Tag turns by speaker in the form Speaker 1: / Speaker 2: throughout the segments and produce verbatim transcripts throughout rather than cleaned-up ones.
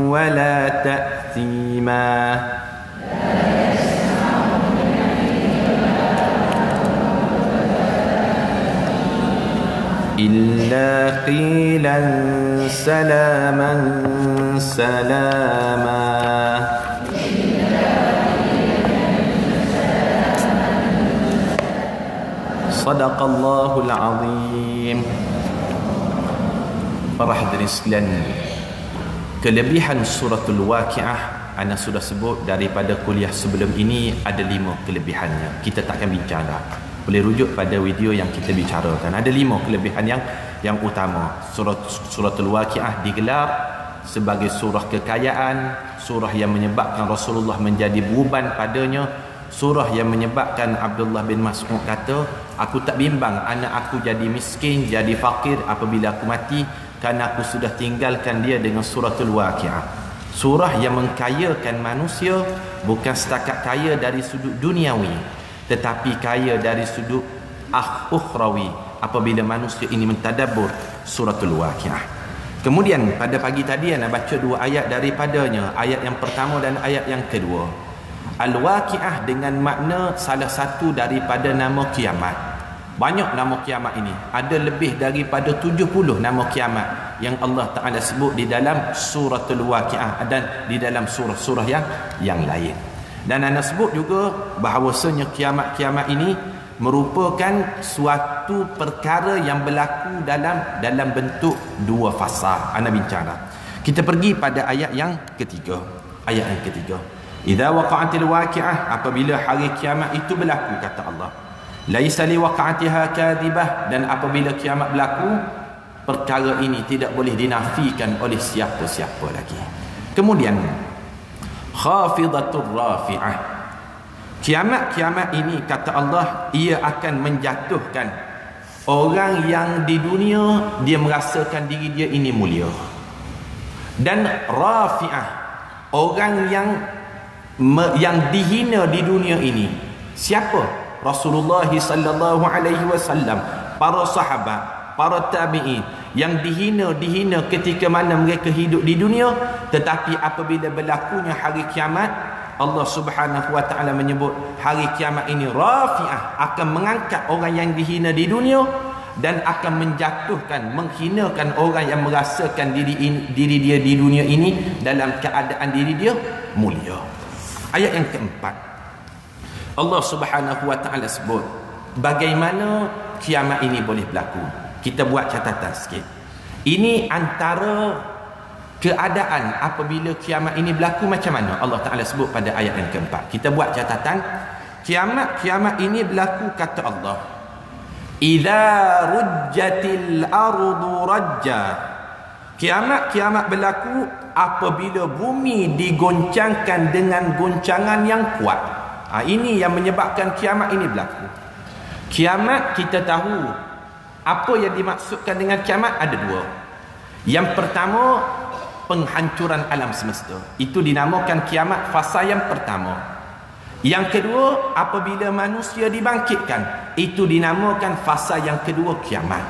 Speaker 1: ولا تأثيما إلا قيلا سلاما سلاما صدق الله العظيم. Para hadirin sekalian, kelebihan suratul Waqiah ana sudah sebut daripada kuliah sebelum ini, ada lima kelebihannya. Kita takkan bincang dah. Boleh rujuk pada video yang kita bicarakan. Ada lima kelebihan yang yang utama. Surat suratul Waqiah digelar sebagai surah kekayaan, surah yang menyebabkan Rasulullah menjadi beban padanya, surah yang menyebabkan Abdullah bin Mas'ud kata, aku tak bimbang anak aku jadi miskin, jadi fakir apabila aku mati, kerana aku sudah tinggalkan dia dengan suratul Waqiah. Surah yang mengkayakan manusia, bukan setakat kaya dari sudut duniawi, tetapi kaya dari sudut ukhrawi apabila manusia ini mentadabbur suratul Waqiah. Kemudian pada pagi tadi ana baca dua ayat daripadanya, ayat yang pertama dan ayat yang kedua. Al-Waqiah dengan makna salah satu daripada nama kiamat. Banyak nama kiamat ini, ada lebih daripada tujuh puluh nama kiamat yang Allah Ta'ala sebut di dalam suratul Waqiah dan di dalam surah-surah yang yang lain. Dan anda sebut juga bahawasanya kiamat-kiamat ini merupakan suatu perkara yang berlaku dalam dalam bentuk dua fasa. Anda bincang dah. Kita pergi pada ayat yang ketiga. Ayat yang ketiga. Idza waqa'atil waqi'ah, apabila hari kiamat itu berlaku, kata Allah. Laisa li waqa'atiha kadhibah, dan apabila kiamat berlaku, perkara ini tidak boleh dinafikan oleh siapa-siapa lagi. Kemudian khafidatur rafi'ah, kiamat-kiamat ini, kata Allah, ia akan menjatuhkan orang yang di dunia dia merasakan diri dia ini mulia, dan rafi'ah, orang yang yang dihina di dunia ini. Siapa? Rasulullah sallallahu alaihi wasallam, para sahabat, para tabi'in yang dihina dihina ketika mana mereka hidup di dunia, tetapi apabila berlakunya hari kiamat, Allah Subhanahu wa taala menyebut hari kiamat ini rafi'ah, akan mengangkat orang yang dihina di dunia dan akan menjatuhkan, menghinakan orang yang merasakan diri ini, diri dia di dunia ini dalam keadaan diri dia mulia. Ayat yang keempat, Allah Subhanahu wa taala sebut bagaimana kiamat ini boleh berlaku. Kita buat catatan sikit. Ini antara keadaan apabila kiamat ini berlaku macam mana Allah Taala sebut pada ayat yang keempat. Kita buat catatan. Kiamat-kiamat ini berlaku, kata Allah, idza rujjatil ardu rajja. Kiamat-kiamat berlaku apabila bumi digoncangkan dengan goncangan yang kuat. Ha, ini yang menyebabkan kiamat ini berlaku. Kiamat, kita tahu apa yang dimaksudkan dengan kiamat ada dua. Yang pertama, penghancuran alam semesta. Itu dinamakan kiamat fasa yang pertama. Yang kedua, apabila manusia dibangkitkan, itu dinamakan fasa yang kedua kiamat.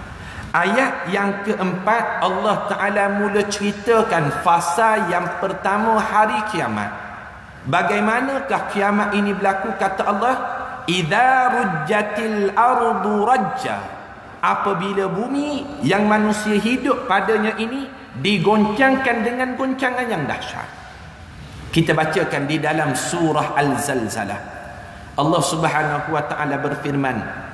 Speaker 1: Ayat yang keempat, Allah Ta'ala mula ceritakan fasa yang pertama hari kiamat. Bagaimanakah kiamat ini berlaku, kata Allah, idza rujjatil ardu rajja, apabila bumi yang manusia hidup padanya ini digoncangkan dengan goncangan yang dahsyat. Kita bacakan di dalam surah Al-Zalzalah. Allah Subhanahu wa taala berfirman,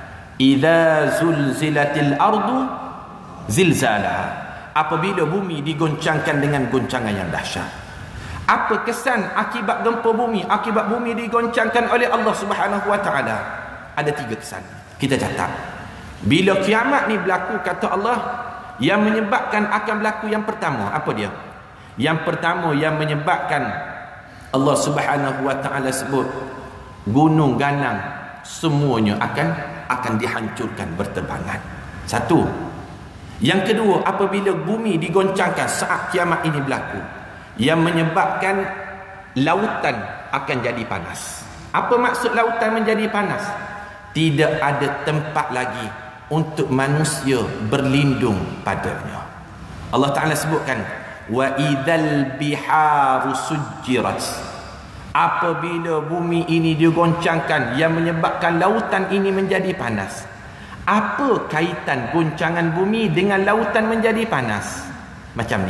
Speaker 1: idza zulzilatil ardu zilzalaha, apabila bumi digoncangkan dengan goncangan yang dahsyat. Apa kesan akibat gempa bumi, akibat bumi digoncangkan oleh Allah Subhanahu wa taala? Ada tiga kesan. Kita catat. Bila kiamat ni berlaku, kata Allah, yang menyebabkan akan berlaku yang pertama, apa dia? Yang pertama yang menyebabkan Allah Subhanahu wa taala sebut gunung ganang semuanya akan akan dihancurkan berterbangan. Satu. Yang kedua, apabila bumi digoncangkan saat kiamat ini berlaku, yang menyebabkan lautan akan jadi panas. Apa maksud lautan menjadi panas? Tidak ada tempat lagi untuk manusia berlindung padanya. Allah Ta'ala sebutkan, wa idzal biharu sujjirat, apabila bumi ini digoncangkan yang menyebabkan lautan ini menjadi panas. Apa kaitan goncangan bumi dengan lautan menjadi panas? Macam ni,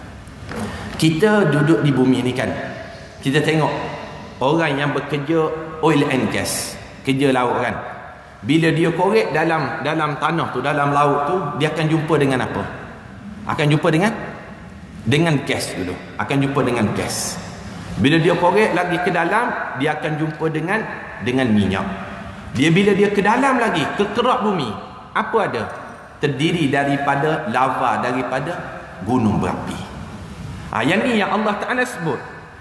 Speaker 1: kita duduk di bumi ni kan, kita tengok orang yang bekerja oil and gas, kerja laut kan, bila dia korek dalam dalam tanah tu, dalam laut tu, dia akan jumpa dengan apa? Akan jumpa dengan dengan gas dulu, akan jumpa dengan gas. Bila dia korek lagi ke dalam, dia akan jumpa dengan dengan minyak. Dia bila dia ke dalam lagi, ke kerak bumi, apa ada? Terdiri daripada lava, daripada gunung berapi. Ha, yang ni yang Allah Ta'ala sebut,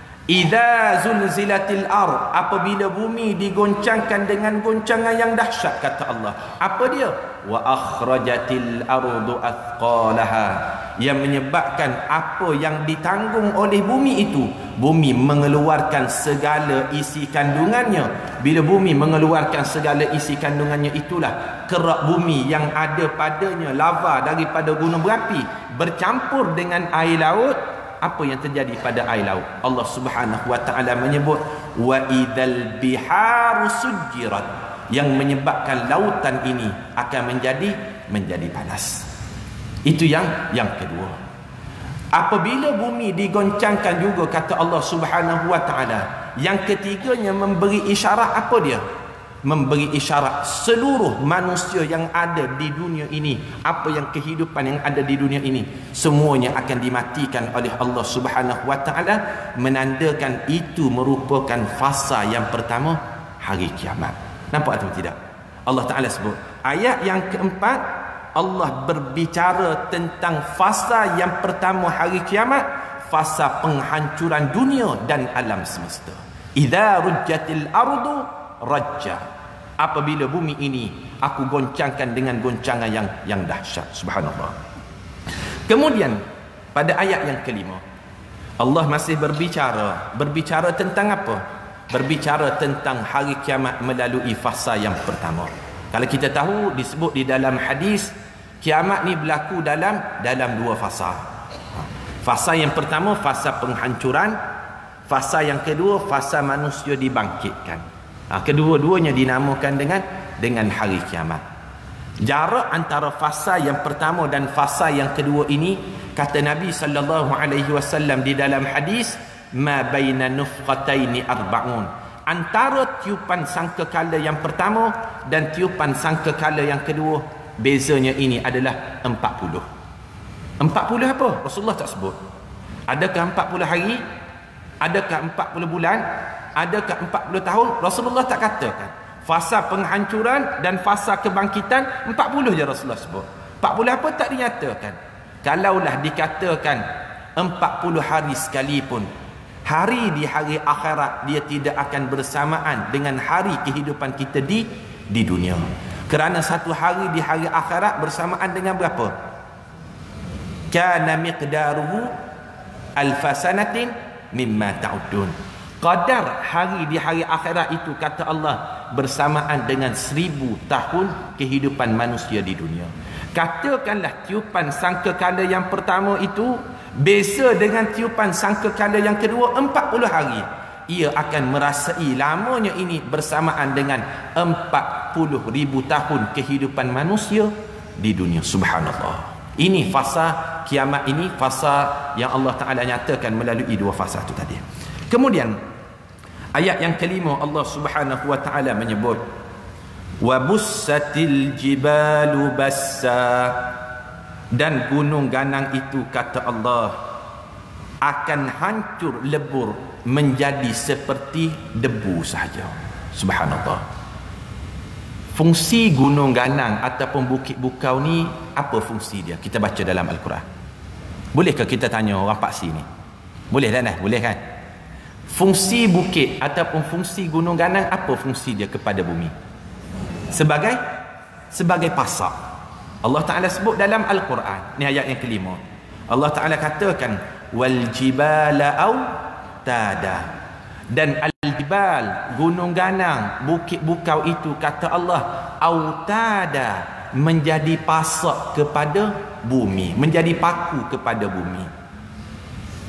Speaker 1: idza zulzilatil ard, apabila bumi digoncangkan dengan goncangan yang dahsyat, kata Allah. Apa dia? Wa akhrajatil ardu athqalaha, yang menyebabkan apa yang ditanggung oleh bumi itu, bumi mengeluarkan segala isi kandungannya. Bila bumi mengeluarkan segala isi kandungannya, itulah kerak bumi yang ada padanya lava daripada gunung berapi bercampur dengan air laut. Apa yang terjadi pada air laut? Allah Subhanahu wa taala menyebut wa idzal biharu sujjirat, yang menyebabkan lautan ini akan menjadi menjadi panas. Itu yang yang kedua. Apabila bumi digoncangkan juga, kata Allah Subhanahu wa taala, yang ketiganya memberi isyarat. Apa dia? Memberi isyarat seluruh manusia yang ada di dunia ini, apa yang kehidupan yang ada di dunia ini, semuanya akan dimatikan oleh Allah Subhanahu wa taala, menandakan itu merupakan fasa yang pertama hari kiamat. Nampak atau tidak? Allah Taala sebut ayat yang keempat, Allah berbicara tentang fasa yang pertama hari kiamat, fasa penghancuran dunia dan alam semesta. Idza rujjatil ardu rajja, apabila bumi ini aku goncangkan dengan goncangan yang yang dahsyat. Subhanallah. Kemudian pada ayat yang kelima, Allah masih berbicara berbicara tentang apa? Berbicara tentang hari kiamat melalui fasa yang pertama. Kalau kita tahu, disebut di dalam hadis, kiamat ni berlaku dalam dalam dua fasa. Fasa yang pertama, fasa penghancuran. Fasa yang kedua, fasa manusia dibangkitkan. Ha, kedua-duanya dinamakan dengan dengan hari kiamat. Jarak antara fasa yang pertama dan fasa yang kedua ini, kata Nabi sallallahu alaihi wasallam di dalam hadis, ma baina nufqataini arba'un, antara tiupan sangkakala yang pertama dan tiupan sangkakala yang kedua, bezanya ini adalah empat puluh. empat puluh apa? Rasulullah tak sebut. Adakah empat puluh hari? Adakah empat puluh bulan? Adakah empat puluh tahun? Rasulullah tak katakan. Fasa penghancuran dan fasa kebangkitan empat puluh je Rasulullah sebut. empat puluh apa tak dinyatakan. Kalaulah dikatakan empat puluh hari sekalipun, hari di hari akhirat dia tidak akan bersamaan dengan hari kehidupan kita di di dunia. Kerana satu hari di hari akhirat bersamaan dengan berapa? Kana miqdaruhu alfasanatin mimma ta'udun. Qadar hari di hari akhirat itu, kata Allah, bersamaan dengan seribu tahun kehidupan manusia di dunia. Katakanlah tiupan sangkakala yang pertama itu beza dengan tiupan sangkakala yang kedua empat puluh hari. Ia akan merasai lamanya ini bersamaan dengan empat puluh ribu tahun kehidupan manusia di dunia. Subhanallah. Ini fasa kiamat, ini fasa yang Allah Ta'ala nyatakan melalui dua fasa itu tadi. Kemudian ayat yang kelima, Allah Subhanahu wa Ta'ala menyebut wa bussatil jibalu bassa, dan gunung ganang itu, kata Allah, akan hancur lebur menjadi seperti debu sahaja. Subhanallah. Fungsi gunung ganang ataupun bukit bukau ni, apa fungsi dia? Kita baca dalam Al-Quran. Bolehkah kita tanya orang paksi ni? Boleh tak? Boleh kan? Fungsi bukit ataupun fungsi gunung ganang, apa fungsi dia kepada bumi? Sebagai sebagai pasak. Allah Ta'ala sebut dalam Al-Quran. Ni ayat yang kelima. Allah Ta'ala katakan wal jibala autada, dan al-jibal, gunung ganang, bukit bukau itu, kata Allah, autada, menjadi pasak kepada bumi, menjadi paku kepada bumi.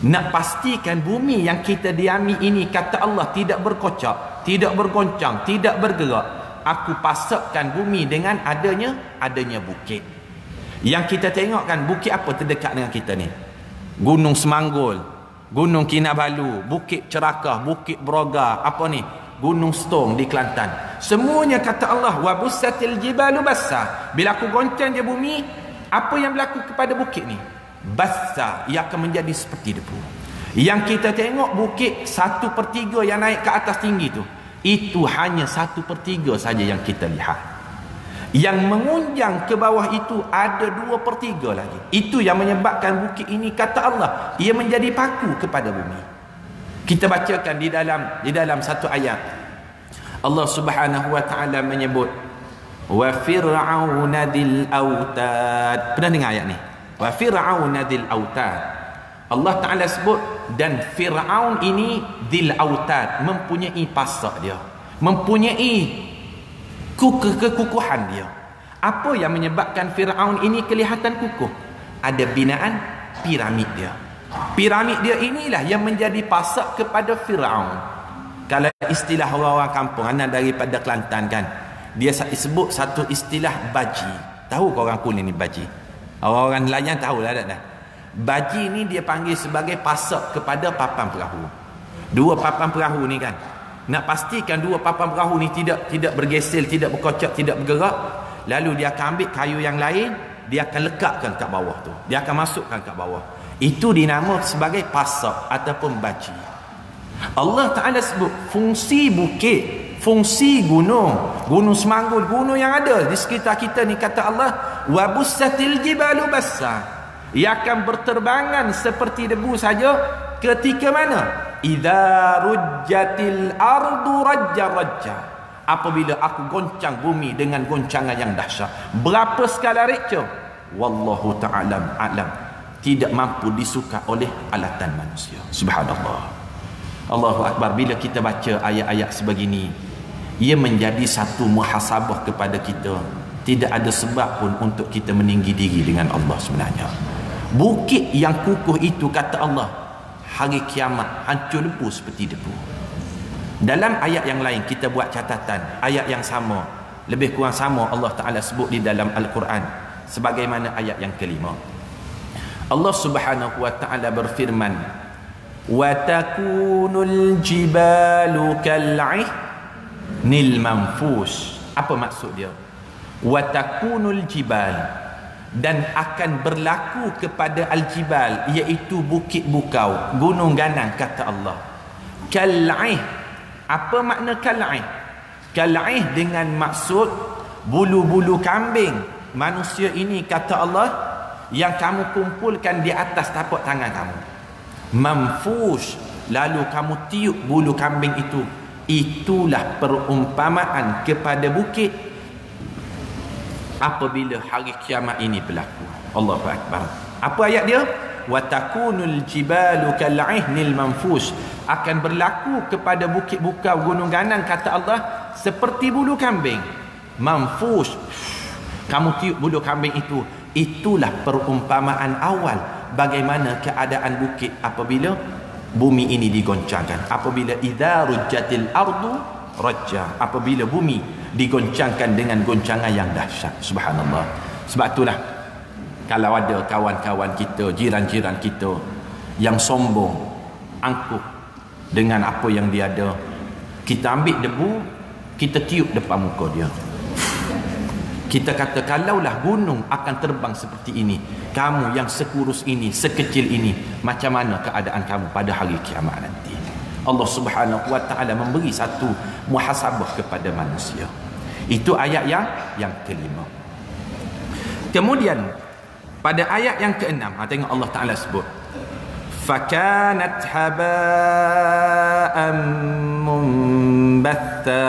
Speaker 1: Nak pastikan bumi yang kita diami ini, kata Allah, tidak berkocak, tidak bergoncang, tidak bergerak. Aku pasakkan bumi dengan adanya adanya bukit. Yang kita tengok kan, bukit apa terdekat dengan kita ni? Gunung Semanggul, Gunung Kinabalu, Bukit Cerakah, Bukit Broga, apa ni? Gunung Stong di Kelantan. Semuanya kata Allah, wa bussatil jibalu bassa. Bila aku goncang je bumi, apa yang berlaku kepada bukit ni? Bassa, ia akan menjadi seperti debu. Yang kita tengok bukit satu per tiga yang naik ke atas tinggi tu, itu hanya satu per tiga saja yang kita lihat. Yang mengunjang ke bawah itu ada dua per tiga lagi. Itu yang menyebabkan bukit ini, kata Allah, ia menjadi paku kepada bumi. Kita bacakan di dalam di dalam satu ayat. Allah Subhanahu wa taala menyebut wa fir'auna dzil autad. Pernah dengar ayat ni? Wa fir'auna dzil autad. Allah Taala sebut, dan Firaun ini dzil autad, mempunyai pasak dia, mempunyai kekukuhan dia. Apa yang menyebabkan Firaun ini kelihatan kukuh? Ada binaan piramid dia. Piramid dia inilah yang menjadi pasak kepada Firaun. Kalau istilah orang-orang kampung, anak daripada Kelantan kan, dia sebut satu istilah baji. Tahu kau orang kulit ni baji? Orang-orang nelayan tahu lah dah. Baji ni dia panggil sebagai pasak kepada papan perahu. Dua papan perahu ni kan, nak pastikan dua papan perahu ni tidak tidak bergesel, tidak berkocak, tidak bergerak, lalu dia akan ambil kayu yang lain, dia akan lekatkan kat bawah tu, dia akan masukkan kat bawah. Itu dinamakan sebagai pasak ataupun baji. Allah Ta'ala sebut fungsi bukit, fungsi gunung, Gunung Semanggul, gunung yang ada di sekitar kita ni, kata Allah, wa bussatil jibalu bassa. Ia akan berterbangan seperti debu saja ketika mana? Idza rujjatil ardu rajja rajja. Apabila aku goncang bumi dengan goncangan yang dahsyat. Berapa skala Richter? Wallahu ta'ala a'lam. Tidak mampu disuka oleh alatan manusia. Subhanallah. Allahu Akbar. Bila kita baca ayat-ayat sebegini, ia menjadi satu muhasabah kepada kita. Tidak ada sebab pun untuk kita meninggi diri dengan Allah sebenarnya. Bukit yang kukuh itu, kata Allah, hari kiamat hancur lebu seperti debu. Dalam ayat yang lain kita buat catatan, ayat yang sama, lebih kurang sama, Allah Ta'ala sebut di dalam Al-Quran sebagaimana ayat yang kelima. Allah Subhanahu wa Ta'ala berfirman, wa takunul jibalu kal'ihnil manfush. Apa maksud dia? Wa takunul jibal, dan akan berlaku kepada al-jibal, iaitu bukit bukau, gunung ganang, kata Allah. Kal'ih. Apa makna kal'ih? Kal'ih dengan maksud bulu-bulu kambing manusia ini, kata Allah, yang kamu kumpulkan di atas tapak tangan kamu. Manfush, lalu kamu tiup bulu kambing itu. Itulah perumpamaan kepada bukit apabila hari kiamat ini berlaku. Allahu Akbar. Apa ayat dia? Wa takunul jibalu kal'ihnil manfush. Akan berlaku kepada bukit bukau, gunung ganang, kata Allah, seperti bulu kambing. Manfush. Kamu tiup bulu kambing itu. Itulah perumpamaan awal bagaimana keadaan bukit apabila bumi ini digoncangkan. Apabila idza rujjatil ardu rajja, apabila bumi digoncangkan dengan goncangan yang dahsyat. Subhanallah. Sebab itulah kalau ada kawan-kawan kita, jiran-jiran kita yang sombong, angkuh dengan apa yang dia ada, kita ambil debu, kita tiup depan muka dia. Kita kata, kalaulah gunung akan terbang seperti ini, kamu yang sekurus ini, sekecil ini, macam mana keadaan kamu pada hari kiamat nanti? Allah Subhanahu wa Ta'ala memberi satu muhasabah kepada manusia. Itu ayat yang yang kelima. Kemudian pada ayat yang keenam, ha, tengok Allah Ta'ala sebut, fakanat haba'an mumbatha.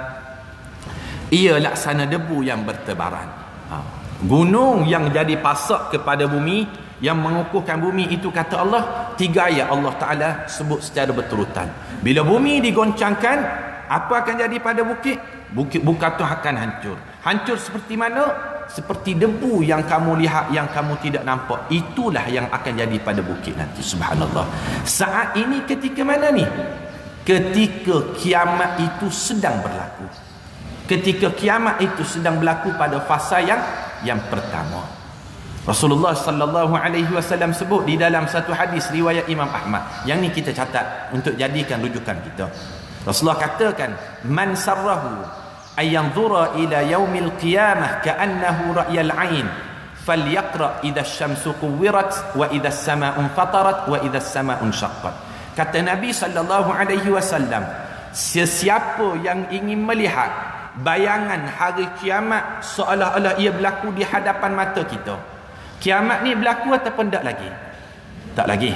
Speaker 1: Ia laksana debu yang bertebaran. Ha. Gunung yang jadi pasak kepada bumi, yang mengukuhkan bumi itu, kata Allah, tiga ayat Allah Ta'ala sebut secara berturutan. Bila bumi digoncangkan, apa akan jadi pada bukit? Bukit bukit itu akan hancur. Hancur seperti mana? seperti debu yang kamu lihat, yang kamu tidak nampak. Itulah yang akan jadi pada bukit nanti. Subhanallah. Saat ini ketika mana ni? Ketika kiamat itu sedang berlaku. Ketika kiamat itu sedang berlaku pada fasa yang yang pertama. Rasulullah sallallahu alaihi wasallam sebut di dalam satu hadis riwayat Imam Ahmad. Yang ni kita catat untuk jadikan rujukan kita. Rasulullah katakan, man sarrahu ayanzura ila yaumil qiyamah ka'annahu ra'yal 'ain falyaqra idza asy-syamsu kuwirat wa idza as-samaa'u fatarat wa idza as-samaa'u syaqqat. Kata Nabi sallallahu alaihi wasallam, sesiapa yang ingin melihat bayangan hari kiamat seolah-olah ia berlaku di hadapan mata kita. Kiamat ni berlaku ataupun tak lagi? Tak lagi.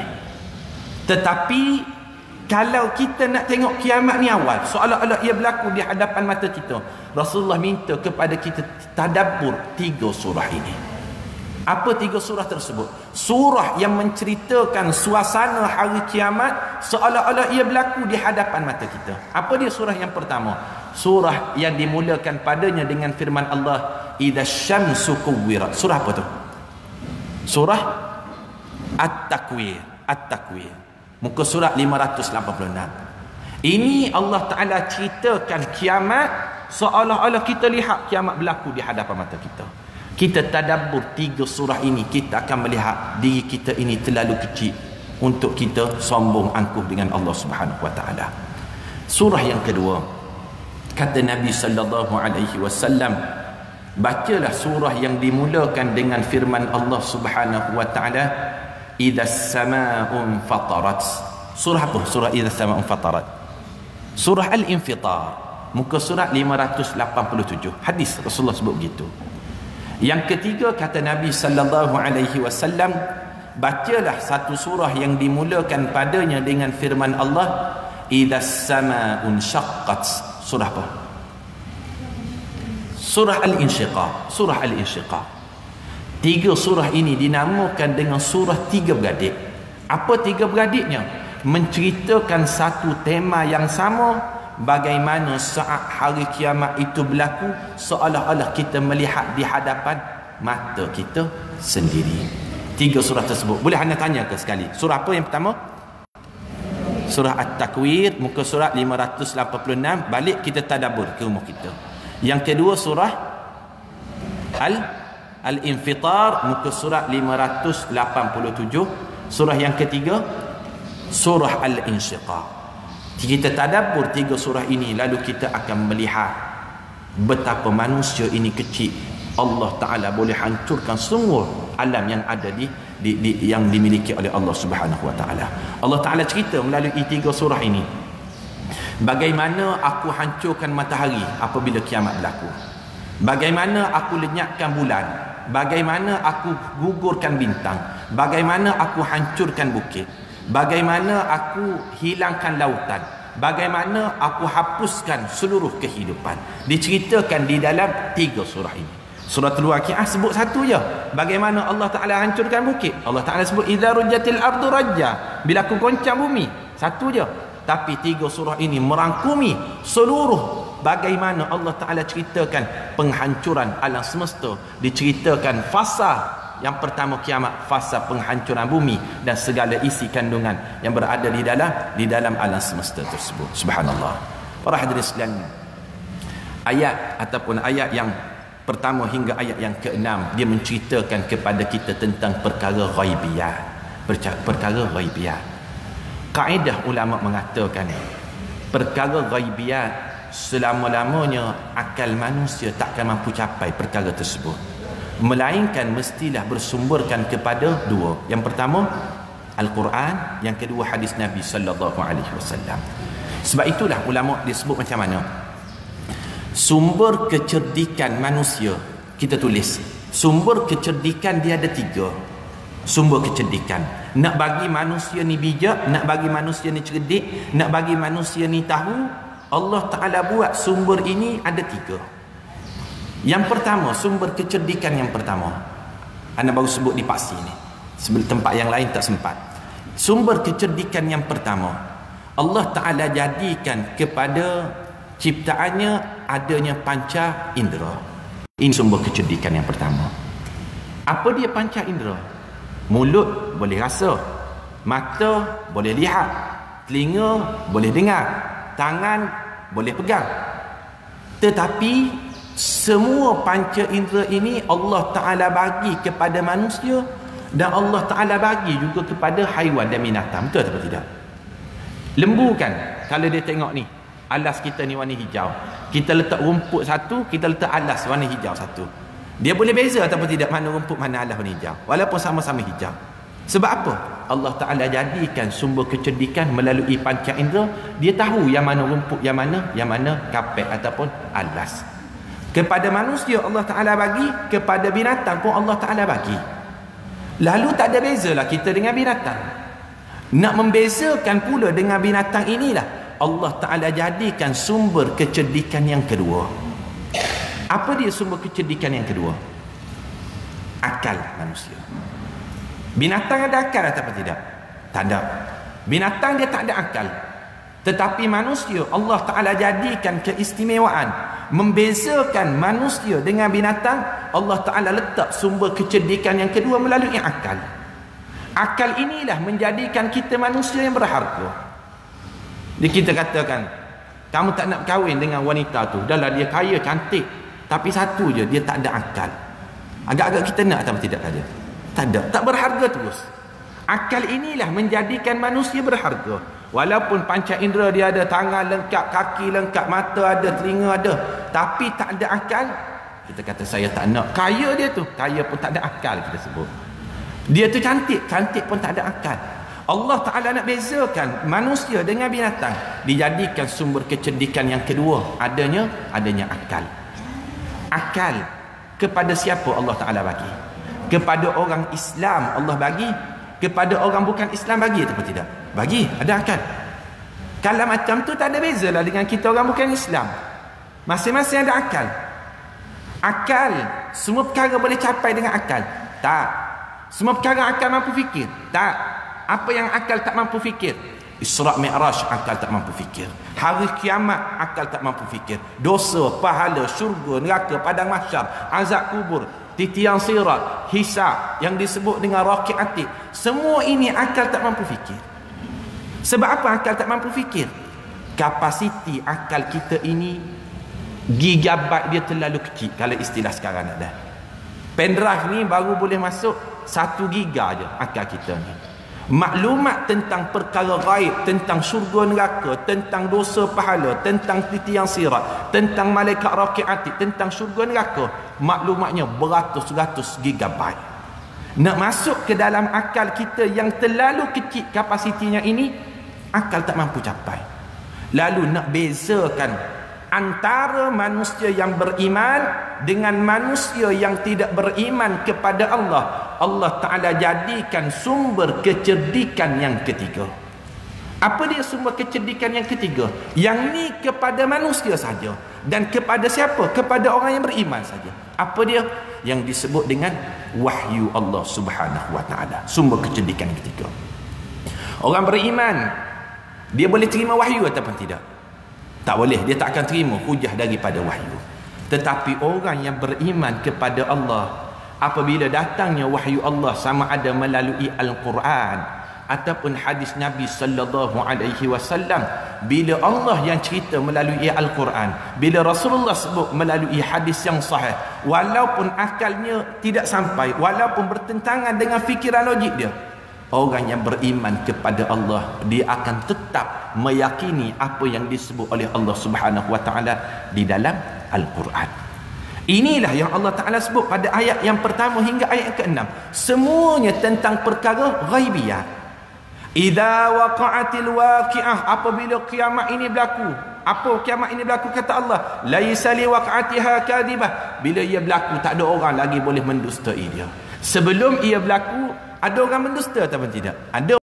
Speaker 1: Tetapi kalau kita nak tengok kiamat ni awal, seolah-olah ia berlaku di hadapan mata kita, Rasulullah minta kepada kita tadabbur tiga surah ini. Apa tiga surah tersebut? Surah yang menceritakan suasana hari kiamat seolah-olah ia berlaku di hadapan mata kita. Apa dia surah yang pertama? Surah yang dimulakan padanya dengan firman Allah, idza syamsu kuwirat. Surah apa tu? Surah At-Takwir. At-Takwir. Muka surat lima ratus lapan puluh enam. Ini Allah Ta'ala ceritakan kiamat seolah-olah kita lihat kiamat berlaku di hadapan mata kita. Kita tadabbur tiga surah ini, kita akan melihat diri kita ini terlalu kecil untuk kita sombong angkuh dengan Allah Subhanahu Wa Ta'ala. Surah yang kedua, kata Nabi sallallahu alaihi wasallam, bacalah surah yang dimulakan dengan firman Allah Subhanahu Wa Ta'ala, idza as-samaa'u fatarat. Surah apa? Surah idza as-samaa'u fatarat. Surah Al-Infitar, muka surat lima ratus lapan puluh tujuh. Hadis Rasulullah sebut begitu. Yang ketiga, kata Nabi sallallahu alaihi wasallam, bacalah satu surah yang dimulakan padanya dengan firman Allah, idza as-samaa'u syaqqat. Surah apa? Surah Al-Insyiqaq. Surah Al-Insyiqaq. Tiga surah ini dinamakan dengan surah tiga beradik. Apa tiga beradiknya? Menceritakan satu tema yang sama, bagaimana saat hari kiamat itu berlaku seolah-olah kita melihat di hadapan mata kita sendiri. Tiga surah tersebut. Boleh anda tanya ke sekali? Surah apa yang pertama? Surah At-Takwir, muka surat lima ratus lapan puluh enam. Balik kita tadabbur ke rumah kita. Yang kedua surah Al Al-Infitar, muka surat lima ratus lapan puluh tujuh. Surah yang ketiga surah Al-Insyiqaq. Kita tadabbur tiga surah ini, lalu kita akan melihat betapa manusia ini kecil. Allah Ta'ala boleh hancurkan semua alam yang ada di, di, di yang dimiliki oleh Allah Subhanahu Wa Ta'ala. Allah Ta'ala cerita melalui tiga surah ini bagaimana aku hancurkan matahari apabila kiamat berlaku, bagaimana aku lenyapkan bulan, bagaimana aku gugurkan bintang, bagaimana aku hancurkan bukit, bagaimana aku hilangkan lautan, bagaimana aku hapuskan seluruh kehidupan. Diceritakan di dalam tiga surah ini. Surah Al-Waqiah sebut satu je, bagaimana Allah Ta'ala hancurkan bukit. Allah Ta'ala sebut idza rujjatil ardu rajja, bila aku goncang bumi. Satu je. Tapi tiga surah ini merangkumi seluruh bagaimana Allah Ta'ala ceritakan penghancuran alam semesta. Diceritakan fasa yang pertama kiamat, fasa penghancuran bumi dan segala isi kandungan yang berada di dalam di dalam alam semesta tersebut. Subhanallah. Para hadirin sekalian, ayat ataupun ayat yang pertama hingga ayat yang keenam, dia menceritakan kepada kita tentang perkara ghaibiyah. Perkara ghaibiyah. Kaedah ulama mengatakan perkara ghaibiyah selama-lamanya akal manusia takkan mampu capai perkara tersebut, melainkan mestilah bersumberkan kepada dua. Yang pertama Al-Quran, yang kedua hadis Nabi sallallahu alaihi wasallam. Sebab itulah ulama disebut macam mana sumber kecerdikan manusia. Kita tulis sumber kecerdikan dia ada tiga. Sumber kecerdikan, nak bagi manusia ni bijak, nak bagi manusia ni cerdik, nak bagi manusia ni tahu, Allah Ta'ala buat sumber ini ada tiga. Yang pertama, sumber kecerdikan yang pertama, anda baru sebut di Paksi ni, sebelum tempat yang lain tak sempat. Sumber kecerdikan yang pertama, Allah Ta'ala jadikan kepada ciptaannya adanya panca indera. Ini sumber kecerdikan yang pertama. Apa dia panca indera? Mulut boleh rasa, mata boleh lihat, telinga boleh dengar, tangan boleh pegang. Tetapi semua panca indera ini Allah Ta'ala bagi kepada manusia dan Allah Ta'ala bagi juga kepada haiwan dan binatang. Betul atau tidak? Lembu kan, kalau dia tengok ni, alas kita ni warna hijau, kita letak rumput satu, kita letak alas warna hijau satu, dia boleh beza atau tidak mana rumput mana alas warna hijau walaupun sama-sama hijau. Sebab apa? Allah Ta'ala jadikan sumber kecerdikan melalui panca indera. Dia tahu yang mana rumput, yang mana yang mana kapet ataupun alas. Kepada manusia Allah Ta'ala bagi, kepada binatang pun Allah Ta'ala bagi. Lalu tak ada bezalah kita dengan binatang. Nak membezakan pula dengan binatang inilah Allah Ta'ala jadikan sumber kecerdikan yang kedua. Apa dia sumber kecerdikan yang kedua? Akal manusia. Binatang ada akal atau tidak? Tak ada. Binatang dia tak ada akal. Tetapi manusia Allah Ta'ala jadikan keistimewaan, membezakan manusia dengan binatang. Allah Ta'ala letak sumber kecerdikan yang kedua melalui akal. Akal inilah menjadikan kita manusia yang berharga. Dia kita katakan, kamu tak nak kahwin dengan wanita tu, dah lah dia kaya, cantik, tapi satu je, dia tak ada akal. Agak-agak kita nak atau tidak ada? Tak ada, tak berharga terus. Akal inilah menjadikan manusia berharga. Walaupun panca indera dia ada, tangan lengkap, kaki lengkap, mata ada, telinga ada, tapi tak ada akal. Kita kata saya tak nak. Kaya dia tu, kaya pun tak ada akal kita sebut. Dia tu cantik, cantik pun tak ada akal. Allah Ta'ala nak bezakan manusia dengan binatang, dijadikan sumber kecerdikan yang kedua, adanya adanya akal. Akal kepada siapa Allah Ta'ala bagi? Kepada orang Islam Allah bagi, kepada orang bukan Islam bagi atau tidak? Bagi, ada akal. Kalau macam tu tak ada bezalah dengan kita orang bukan Islam. Masing-masing ada akal. Akal, semua perkara boleh capai dengan akal? Tak. Semua perkara akal mampu fikir? Tak. Apa yang akal tak mampu fikir? Isra' Mi'raj akal tak mampu fikir. Hari kiamat akal tak mampu fikir. Dosa, pahala, syurga, neraka, padang mahsyar, azab kubur, titian sirat, hisab yang disebut dengan raqib atid, semua ini akal tak mampu fikir. Sebab apa akal tak mampu fikir? Kapasiti akal kita ini, gigabyte dia terlalu kecil. Kalau istilah sekarang ada, pendrive ni baru boleh masuk satu giga je akal kita ni. Maklumat tentang perkara gaib, tentang syurga neraka, tentang dosa pahala, tentang titian sirat, tentang malaikat raqib atid, tentang syurga neraka, maklumatnya beratus-ratus gigabyte. Nak masuk ke dalam akal kita yang terlalu kecil kapasitinya ini, akal tak mampu capai. Lalu nak bezakan antara manusia yang beriman dengan manusia yang tidak beriman kepada Allah, Allah Ta'ala jadikan sumber kecerdikan yang ketiga. Apa dia sumber kecerdikan yang ketiga? Yang ni kepada manusia saja, dan kepada siapa? Kepada orang yang beriman saja. Apa dia? Yang disebut dengan wahyu Allah Subhanahu Wa Ta'ala. Sumber kecerdikan yang ketiga. Orang beriman, dia boleh terima wahyu ataupun tidak? Tak boleh, dia tak akan terima hujah daripada wahyu. Tetapi orang yang beriman kepada Allah, apabila datangnya wahyu Allah, sama ada melalui Al-Quran ataupun hadis Nabi sallallahu alaihi wasallam, bila Allah yang cerita melalui Al-Quran, bila Rasulullah sebut melalui hadis yang sahih, walaupun akalnya tidak sampai, walaupun bertentangan dengan fikiran logik dia, orang yang beriman kepada Allah, dia akan tetap meyakini apa yang disebut oleh Allah Subhanahu Wa Ta'ala di dalam Al-Quran. Inilah yang Allah Ta'ala sebut pada ayat yang pertama hingga ayat yang keenam. Semuanya tentang perkara ghaibiyah. Idza waqa'atil waqi'ah, apabila kiamat ini berlaku. Apa kiamat ini berlaku? Kata Allah, laisa li waqa'atiha kadhibah. Bila ia berlaku, tak ada orang lagi boleh mendustai dia. Sebelum ia berlaku, ada orang mendusta atau tidak? Ada